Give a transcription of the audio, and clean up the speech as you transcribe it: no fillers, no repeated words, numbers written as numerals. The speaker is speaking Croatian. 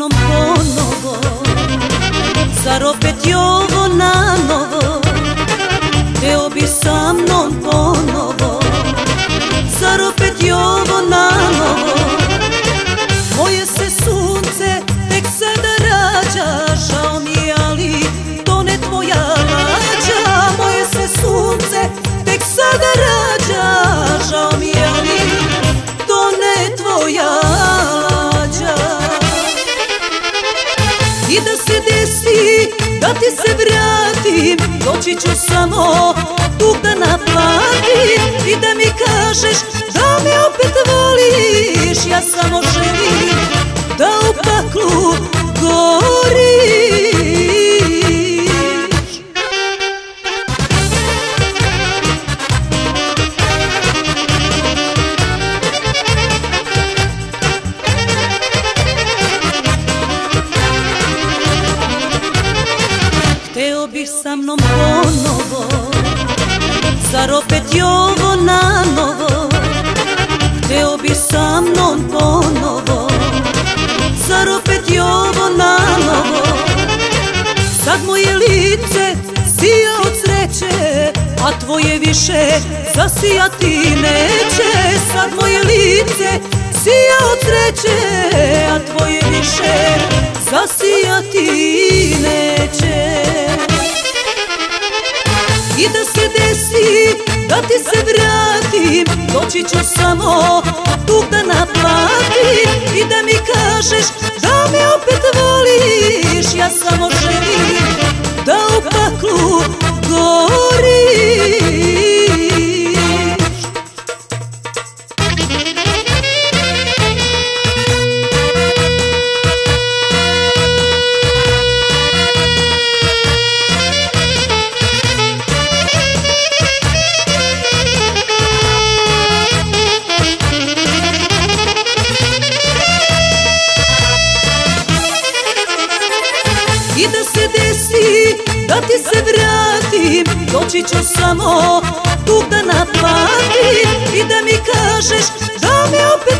mnom ponovo? Zar opet je ovo na novo? Hteo bi sa mnom ponovo? Zar opet je ovo na novo? Moje se sunce tek sada rađa, žao mi je, ali to ne tvoja lađa. Moje se sunce tek sada rađa, žao mi je, ali to ne tvoja lađa. I da se desi da ti se vratim, doći ću samo dug da naplatim. I da mi kažeš da me opet voliš, ja samo želim da u paklu goriš. Hteo bih sa mnom ponovo? Zar opet je ovo na novo? Hteo bih sa mnom ponovo? Zar opet je ovo na novo? Sad moje lice sija od sreće, a tvoje više zasijati neće. Sad moje lice sija od sreće, a tvoje više zasijati neće. I da se desi da ti se vratim, doći ću samo dug da naplatim. I da mi kažeš da me opet voliš, ja samo želim da u paklu goriš. I da se desi da ti se vratim, doći ću samo dug da naplatim. I da mi kažeš da me opet